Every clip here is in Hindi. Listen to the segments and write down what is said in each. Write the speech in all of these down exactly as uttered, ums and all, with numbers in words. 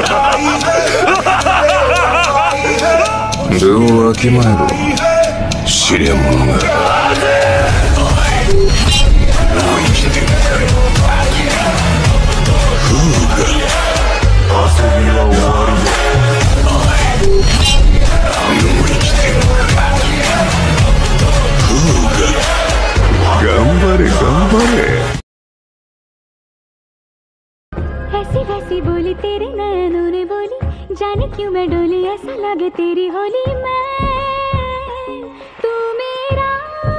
分をわきまえろ、試練者が。もう生きてるかい。フーガ、遊びは終わりだ。もう生きてるかい。フーガ、頑張れ頑張れ。 ऐसी वैसी बोली तेरे नैनों ने बोली, जाने क्यों मैं डोली, ऐसा लगे तेरी होली मैं तू मेरा।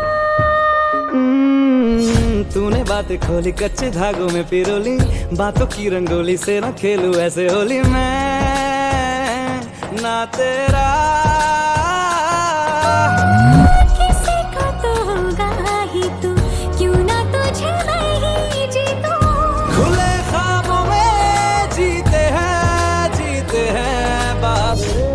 तूने बातें खोली कच्चे धागों में पिरोली, बातों की रंगोली से ना खेलूं ऐसे होली मैं ना तेरा। किसी को तो होगा ही तू, क्यों ना तुझे मैं ही जीतूं। खुले ख्वाबों में जीते हैं जीते हैं बाबू।